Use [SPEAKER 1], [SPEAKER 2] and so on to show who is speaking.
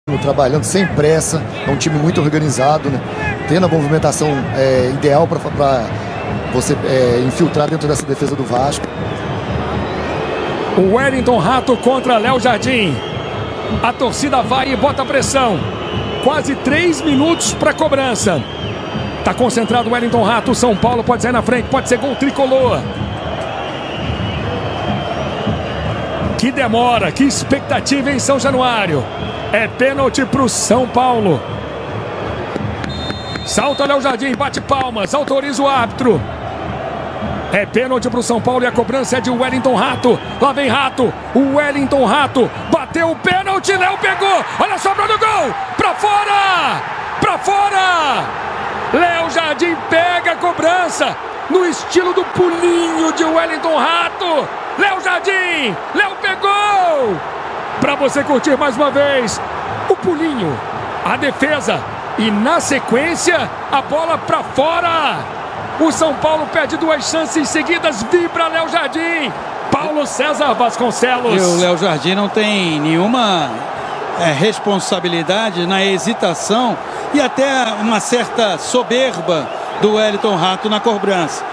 [SPEAKER 1] trabalhando sem pressa, é um time muito organizado, né? Tendo a movimentação ideal para você infiltrar dentro dessa defesa do Vasco.
[SPEAKER 2] O Wellington Rato contra Léo Jardim. A torcida vai e bota pressão. Quase 3 minutos para cobrança. Tá concentrado o Wellington Rato. São Paulo pode sair na frente, pode ser gol tricolor. Que demora, que expectativa em São Januário. É pênalti pro São Paulo. Salta Léo Jardim, bate palmas, autoriza o árbitro. É pênalti pro São Paulo e a cobrança é de Wellington Rato. Lá vem Rato, o Wellington Rato bateu o pênalti, Léo pegou. Olha a sobra do gol, pra fora! Pra fora! Léo Jardim pega a cobrança no estilo do pulinho de Wellington Rato. Léo Jardim, Léo pegou! Pra você curtir mais uma vez, o pulinho, a defesa e na sequência a bola pra fora. O São Paulo perde 2 chances seguidas, vibra Léo Jardim. Paulo César Vasconcelos.
[SPEAKER 3] E o Léo Jardim não tem nenhuma responsabilidade na hesitação e até uma certa soberba do Wellington Rato na cobrança.